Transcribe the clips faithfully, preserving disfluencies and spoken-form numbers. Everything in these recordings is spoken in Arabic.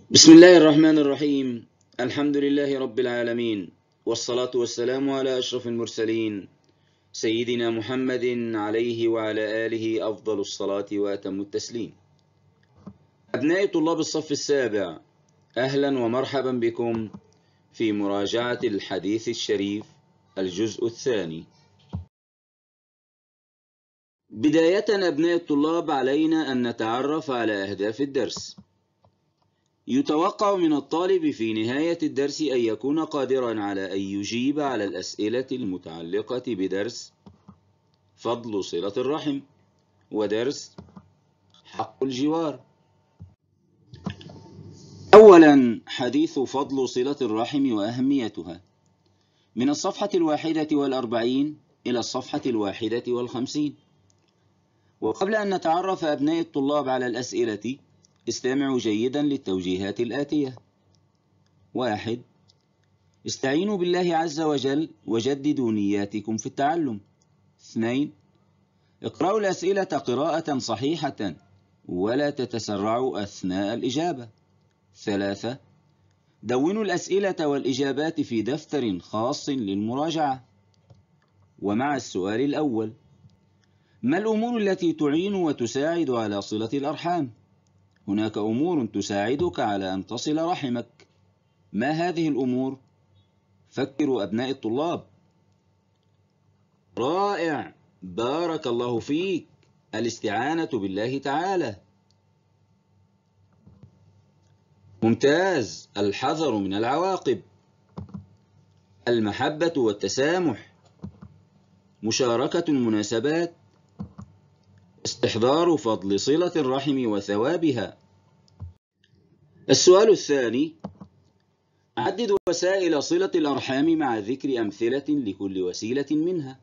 بسم الله الرحمن الرحيم. الحمد لله رب العالمين، والصلاة والسلام على أشرف المرسلين سيدنا محمد عليه وعلى آله أفضل الصلاة وأتم التسليم. أبناء طلاب الصف السابع، أهلا ومرحبا بكم في مراجعة الحديث الشريف الجزء الثاني. بداية أبناء الطلاب، علينا أن نتعرف على أهداف الدرس. يتوقع من الطالب في نهاية الدرس أن يكون قادرا على أن يجيب على الأسئلة المتعلقة بدرس فضل صلة الرحم ودرس حق الجوار. أولا، حديث فضل صلة الرحم وأهميتها، من الصفحة الواحدة والأربعين إلى الصفحة الواحدة والخمسين. وقبل أن نتعرف أبناء الطلاب على الأسئلة، استمعوا جيدا للتوجيهات الآتية. واحد، استعينوا بالله عز وجل وجددوا نياتكم في التعلم. اثنين، اقرأوا الأسئلة قراءة صحيحة ولا تتسرعوا أثناء الإجابة. ثلاثة، دونوا الأسئلة والإجابات في دفتر خاص للمراجعة. ومع السؤال الأول، ما الأمور التي تعين وتساعد على صلة الأرحام؟ هناك أمور تساعدك على أن تصل رحمك. ما هذه الأمور؟ فكروا أبناء الطلاب. رائع، بارك الله فيك. الاستعانة بالله تعالى. ممتاز، الحذر من العواقب. المحبة والتسامح. مشاركة المناسبات. استحضار فضل صلة الرحم وثوابها. السؤال الثاني، عدد وسائل صلة الأرحام مع ذكر أمثلة لكل وسيلة منها.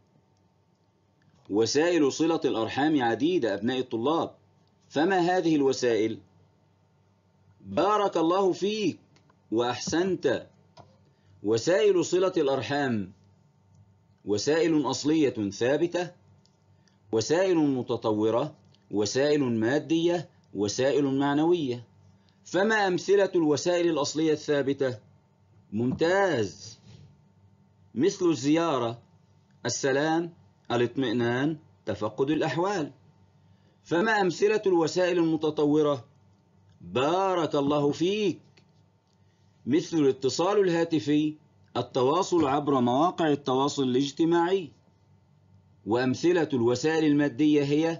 وسائل صلة الأرحام عديدة أبناء الطلاب، فما هذه الوسائل؟ بارك الله فيك وأحسنت. وسائل صلة الأرحام وسائل أصلية ثابتة، وسائل متطورة، وسائل مادية، وسائل معنوية. فما أمثلة الوسائل الأصلية الثابتة؟ ممتاز، مثل الزيارة، السلام، الاطمئنان، تفقد الأحوال. فما أمثلة الوسائل المتطورة؟ بارك الله فيك، مثل الاتصال الهاتفي، التواصل عبر مواقع التواصل الاجتماعي. وأمثلة الوسائل المادية هي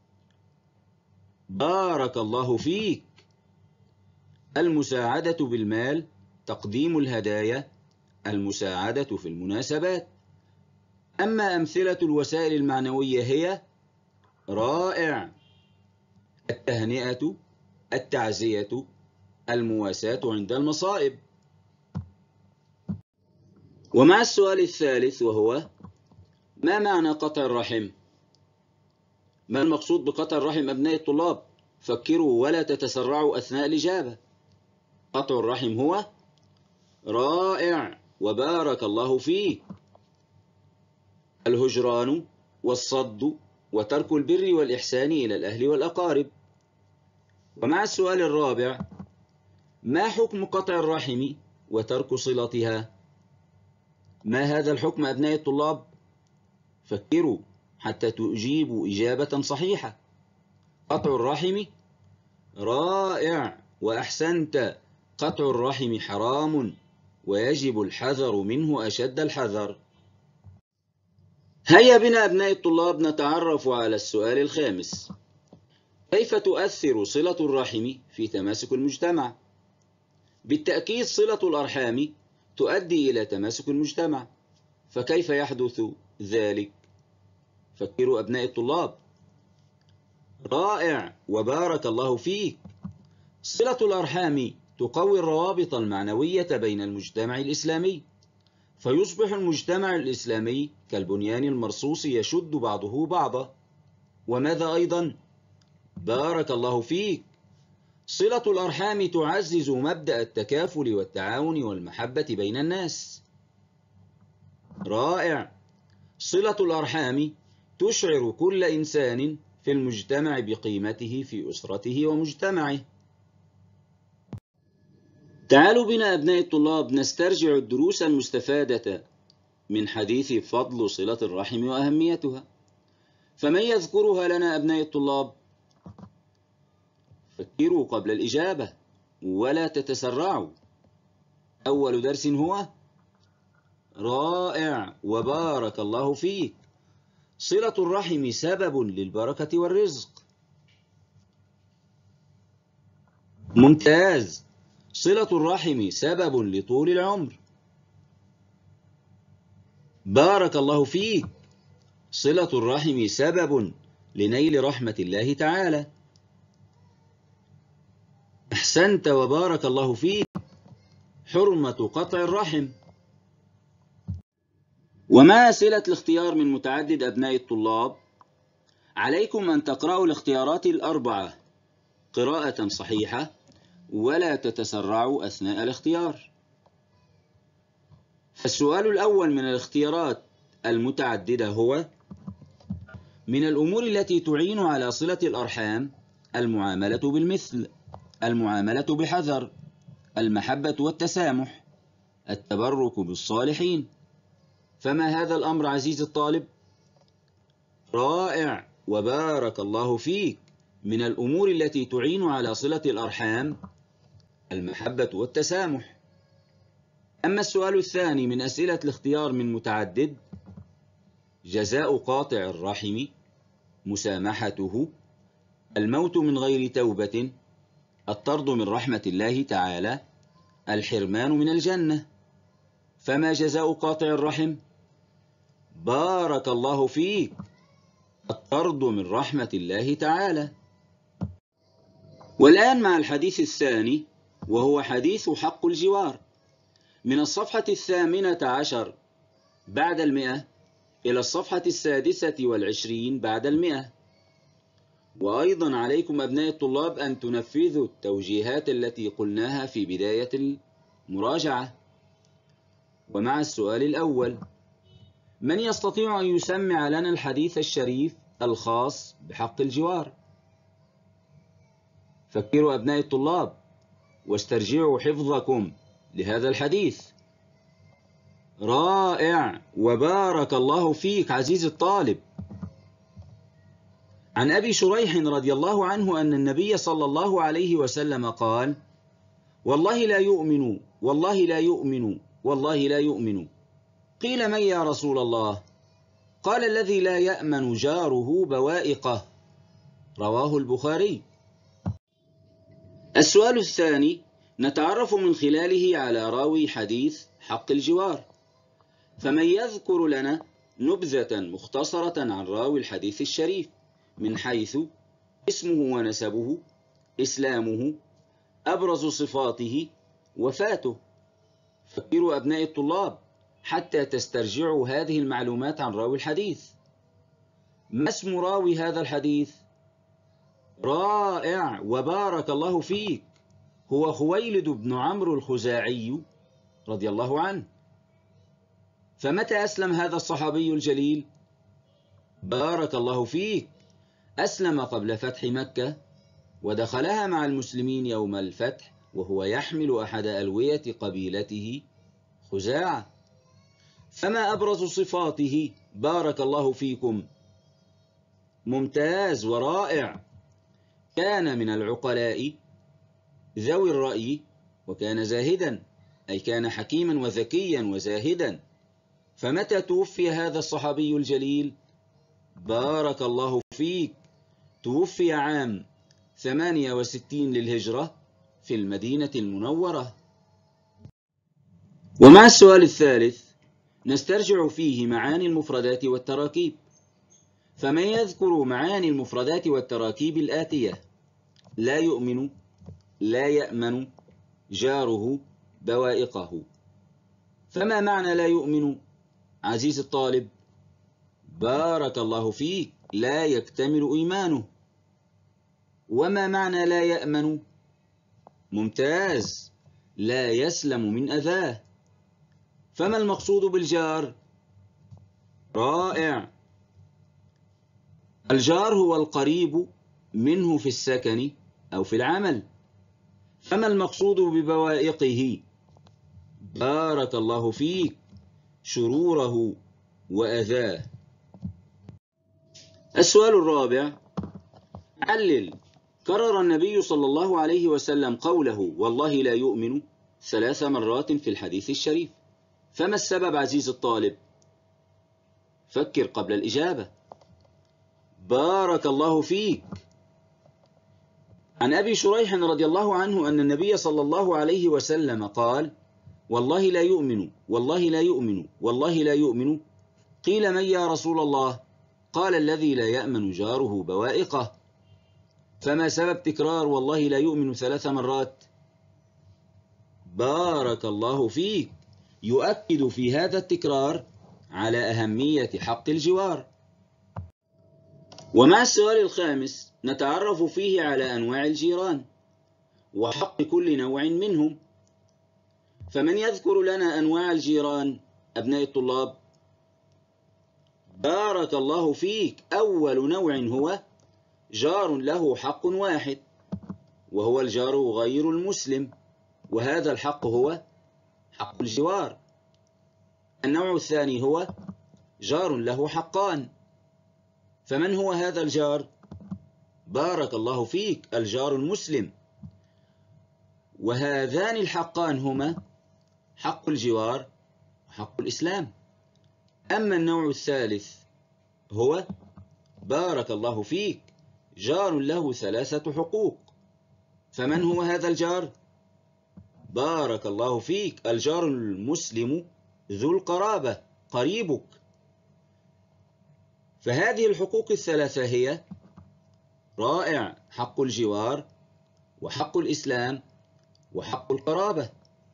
بارك الله فيك، المساعدة بالمال، تقديم الهدايا، المساعدة في المناسبات. أما أمثلة الوسائل المعنوية هي رائع، التهنئة، التعزية، المواساة عند المصائب. ومع السؤال الثالث، وهو ما معنى قطع الرحم؟ ما المقصود بقطع الرحم أبناء الطلاب؟ فكروا ولا تتسرعوا أثناء الإجابة. قطع الرحم هو رائع وبارك الله فيك الهجران والصد وترك البر والإحسان إلى الأهل والأقارب. ومع السؤال الرابع، ما حكم قطع الرحم وترك صلتها؟ ما هذا الحكم أبناء الطلاب؟ فكروا حتى تجيبوا إجابة صحيحة. قطع الرحم رائع وأحسنت. قطع الرحم حرام ويجب الحذر منه أشد الحذر. هيا بنا أبناء الطلاب نتعرف على السؤال الخامس. كيف تؤثر صلة الرحم في تماسك المجتمع؟ بالتأكيد صلة الأرحام تؤدي إلى تماسك المجتمع، فكيف يحدث ذلك؟ فكروا أبناء الطلاب. رائع وبارك الله فيك. صلة الأرحام تقوي الروابط المعنوية بين المجتمع الإسلامي، فيصبح المجتمع الإسلامي كالبنيان المرصوص يشد بعضه بعضا. وماذا أيضا؟ بارك الله فيك. صلة الأرحام تعزز مبدأ التكافل والتعاون والمحبة بين الناس. رائع. صلة الأرحام تشعر كل إنسان في المجتمع بقيمته في أسرته ومجتمعه. تعالوا بنا أبناء الطلاب نسترجع الدروس المستفادة من حديث فضل صلة الرحم وأهميتها. فمن يذكرها لنا أبناء الطلاب؟ فكروا قبل الإجابة ولا تتسرعوا. أول درس هو رائع وبارك الله فيك. صلة الرحم سبب للبركة والرزق. ممتاز. صلة الرحم سبب لطول العمر. بارك الله فيك. صلة الرحم سبب لنيل رحمة الله تعالى. أحسنت وبارك الله فيك. حرمة قطع الرحم. ومع أسئلة الاختيار من متعدد أبناء الطلاب، عليكم أن تقرأوا الاختيارات الأربعة قراءة صحيحة ولا تتسرعوا أثناء الاختيار. فالسؤال الأول من الاختيارات المتعددة هو: من الأمور التي تعين على صلة الأرحام المعاملة بالمثل، المعاملة بحذر، المحبة والتسامح، التبرك بالصالحين. فما هذا الأمر عزيزي الطالب؟ رائع وبارك الله فيك. من الأمور التي تعين على صلة الأرحام المحبة والتسامح. أما السؤال الثاني من أسئلة الاختيار من متعدد: جزاء قاطع الرحم مسامحته، الموت من غير توبة، الطرد من رحمة الله تعالى، الحرمان من الجنة. فما جزاء قاطع الرحم؟ بارك الله فيك. الطرد من رحمة الله تعالى. والآن مع الحديث الثاني، وهو حديث حق الجوار، من الصفحة الثامنة عشر بعد المئة إلى الصفحة السادسة والعشرين بعد المئة. وأيضا عليكم أبناء الطلاب أن تنفذوا التوجيهات التي قلناها في بداية المراجعة. ومع السؤال الأول: من يستطيع أن يسمع لنا الحديث الشريف الخاص بحق الجوار؟ فكروا أبناء الطلاب واسترجعوا حفظكم لهذا الحديث. رائع وبارك الله فيك عزيزي الطالب. عن أبي شريح رضي الله عنه أن النبي صلى الله عليه وسلم قال: والله لا يؤمن، والله لا يؤمن، والله لا يؤمن. قيل: من يا رسول الله؟ قال: الذي لا يأمن جاره بوائقه. رواه البخاري. السؤال الثاني نتعرف من خلاله على راوي حديث حق الجوار. فمن يذكر لنا نبذة مختصرة عن راوي الحديث الشريف من حيث اسمه ونسبه، إسلامه، أبرز صفاته، وفاته. فكروا أبناء الطلاب حتى تسترجعوا هذه المعلومات عن راوي الحديث. ما اسم راوي هذا الحديث؟ رائع وبارك الله فيك. هو خويلد بن عمرو الخزاعي رضي الله عنه. فمتى أسلم هذا الصحابي الجليل؟ بارك الله فيك. أسلم قبل فتح مكة، ودخلها مع المسلمين يوم الفتح وهو يحمل أحد ألوية قبيلته خزاعة. فما أبرز صفاته؟ بارك الله فيكم. ممتاز ورائع. كان من العقلاء ذوي الرأي، وكان زاهدا، أي كان حكيما وذكيا وزاهدا. فمتى توفي هذا الصحابي الجليل؟ بارك الله فيك. توفي عام ثمانية وستين للهجرة في المدينة المنورة. ومع السؤال الثالث نسترجع فيه معاني المفردات والتراكيب. فمن يذكر معاني المفردات والتراكيب الآتية: لا يؤمن، لا يأمن، جاره، بوائقه. فما معنى لا يؤمن عزيز الطالب؟ بارك الله فيك. لا يكتمل إيمانه. وما معنى لا يأمن؟ ممتاز. لا يسلم من أذاه. فما المقصود بالجار؟ رائع. الجار هو القريب منه في السكن أو في العمل. فما المقصود ببوائقه؟ بارك الله فيك، شروره وأذاه. السؤال الرابع: علل. كرر النبي صلى الله عليه وسلم قوله والله لا يؤمن ثلاث مرات في الحديث الشريف، فما السبب عزيز الطالب؟ فكر قبل الإجابة. بارك الله فيك. عن أبي شريح رضي الله عنه أن النبي صلى الله عليه وسلم قال والله لا يؤمن والله لا يؤمن والله لا يؤمن. قيل من يا رسول الله؟ قال الذي لا يأمن جاره بوائقه. فما سبب تكرار والله لا يؤمن ثلاث مرات؟ بارك الله فيك، يؤكد في هذا التكرار على أهمية حق الجوار. ومع السؤال الخامس نتعرف فيه على أنواع الجيران وحق كل نوع منهم. فمن يذكر لنا أنواع الجيران أبناء الطلاب؟ بارك الله فيك. أول نوع هو جار له حق واحد، وهو الجار غير المسلم، وهذا الحق هو حق الجوار. النوع الثاني هو جار له حقان. فمن هو هذا الجار؟ بارك الله فيك، الجار المسلم. وهذان الحقان هما حق الجوار وحق الإسلام. أما النوع الثالث هو بارك الله فيك جار له ثلاثة حقوق. فمن هو هذا الجار؟ بارك الله فيك الجار المسلم ذو القرابة، قريبك. فهذه الحقوق الثلاثة هي رائع: حق الجوار وحق الإسلام وحق القرابة.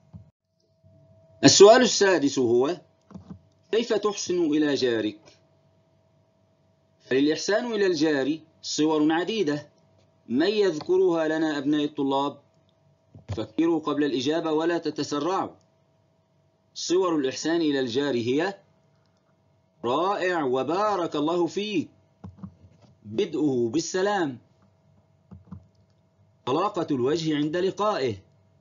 السؤال السادس هو كيف تحسن إلى جارك؟ فللإحسان إلى الجار صور عديدة، من يذكرها لنا أبناء الطلاب؟ فكروا قبل الإجابة ولا تتسرعوا. صور الإحسان إلى الجار هي رائع وبارك الله فيك، بدءه بالسلام، طلاقة الوجه عند لقائه،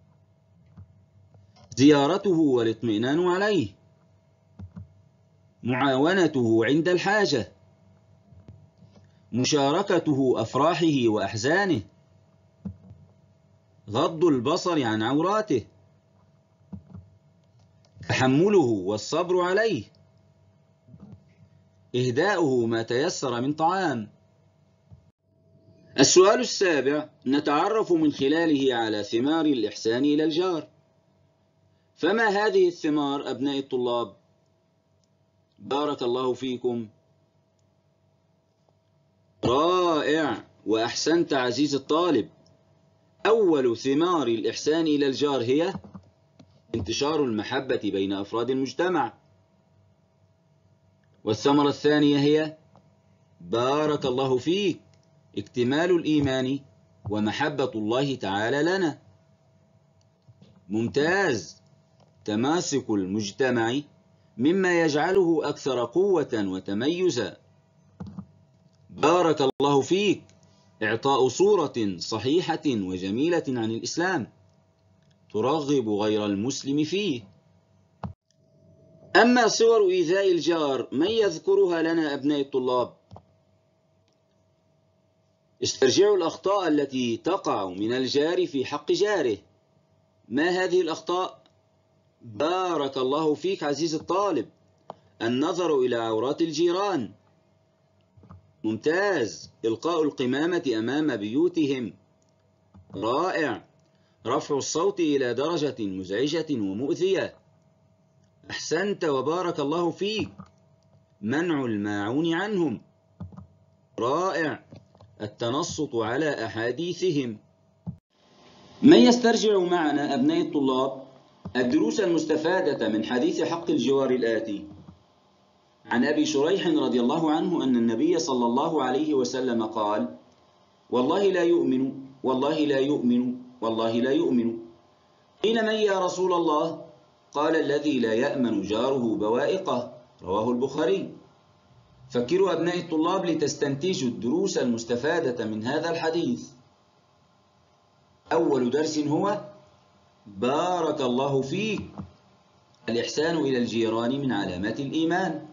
زيارته والاطمئنان عليه، معاونته عند الحاجة، مشاركته أفراحه وأحزانه، غض البصر عن عوراته، تحمله والصبر عليه، إهداؤه ما تيسر من طعام. السؤال السابع نتعرف من خلاله على ثمار الإحسان إلى الجار. فما هذه الثمار أبناء الطلاب؟ بارك الله فيكم. رائع وأحسنت عزيز الطالب. أول ثمار الإحسان إلى الجار هي انتشار المحبة بين أفراد المجتمع. والثمرة الثانية هي بارك الله فيك اكتمال الإيمان ومحبة الله تعالى لنا. ممتاز، تماسك المجتمع مما يجعله أكثر قوة وتميزا. بارك الله فيك إعطاء صورة صحيحة وجميلة عن الإسلام ترغب غير المسلم فيه. أما صور إيذاء الجار من يذكرها لنا أبناء الطلاب؟ استرجعوا الأخطاء التي تقع من الجار في حق جاره. ما هذه الأخطاء؟ بارك الله فيك عزيز الطالب، النظر إلى عورات الجيران. ممتاز، إلقاء القمامة أمام بيوتهم. رائع، رفع الصوت إلى درجة مزعجة ومؤذية. أحسنت وبارك الله فيك، منع الماعون عنهم. رائع، التنصت على أحاديثهم. من يسترجع معنا أبناء الطلاب الدروس المستفادة من حديث حق الجوار الآتي؟ عن أبي شريح رضي الله عنه أن النبي صلى الله عليه وسلم قال والله لا يؤمن والله لا يؤمن والله لا يؤمن. قيل من يا رسول الله؟ قال الذي لا يأمن جاره بوائقه، رواه البخاري. فكروا أبناء الطلاب لتستنتجوا الدروس المستفادة من هذا الحديث. أول درس هو بارك الله فيك. الإحسان إلى الجيران من علامات الإيمان.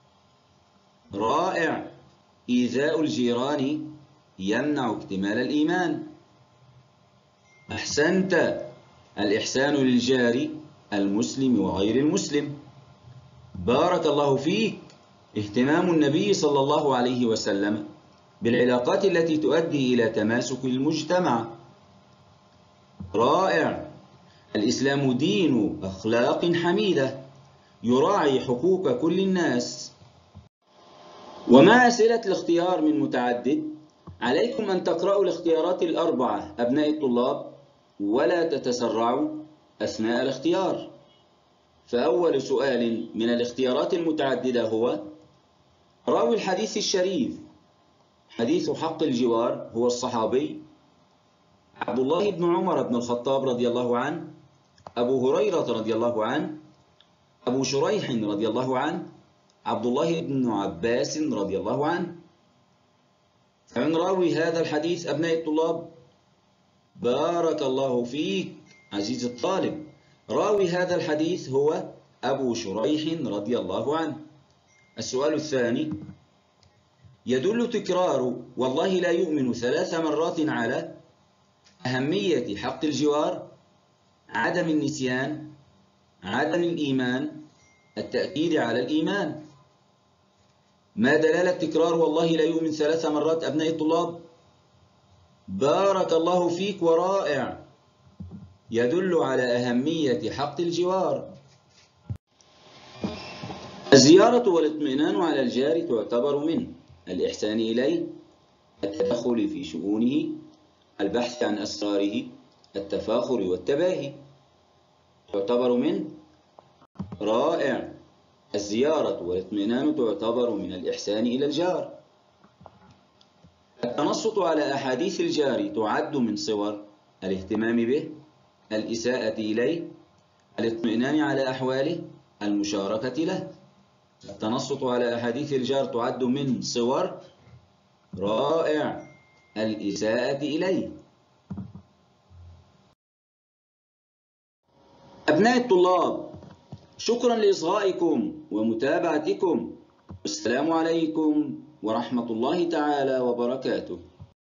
رائع. إيذاء الجيران يمنع اكتمال الإيمان. أحسنت. الإحسان للجار المسلم وغير المسلم. بارك الله فيك. اهتمام النبي صلى الله عليه وسلم بالعلاقات التي تؤدي إلى تماسك المجتمع. رائع. الإسلام دين أخلاق حميدة يراعي حقوق كل الناس. ومع أسئلة الاختيار من متعدد، عليكم أن تقرأوا الاختيارات الأربعة أبناء الطلاب ولا تتسرعوا أثناء الاختيار. فأول سؤال من الاختيارات المتعددة هو: راوي الحديث الشريف حديث حق الجوار هو الصحابي عبد الله بن عمر بن الخطاب رضي الله عنه، أبو هريرة رضي الله عنه، أبو شريح رضي الله عنه، عبد الله بن عباس رضي الله عنه. فمن راوي هذا الحديث أبناء الطلاب؟ بارك الله فيك عزيزي الطالب. راوي هذا الحديث هو أبو شريح رضي الله عنه. السؤال الثاني: يدل تكرار والله لا يؤمن ثلاث مرات على أهمية حق الجوار، عدم النسيان، عدم الإيمان، التأكيد على الإيمان. ما دلالة تكرار والله لا يؤمن ثلاث مرات أبناء الطلاب؟ بارك الله فيك ورائع. يدل على أهمية حق الجوار. الزيارة والاطمئنان على الجار تعتبر من الإحسان إليه، التدخل في شؤونه، البحث عن أسراره، التفاخر والتباهي. تعتبر من رائع. الزيارة والاطمئنان تعتبر من الإحسان إلى الجار. التنصت على أحاديث الجار تعد من صور الاهتمام به، الإساءة إليه، الاطمئنان على أحواله، المشاركة له. التنصت على أحاديث الجار تعد من صور رائع الإساءة إليه. أبناء الطلاب، شكرا لإصغائكم ومتابعتكم. السلام عليكم ورحمة الله تعالى وبركاته.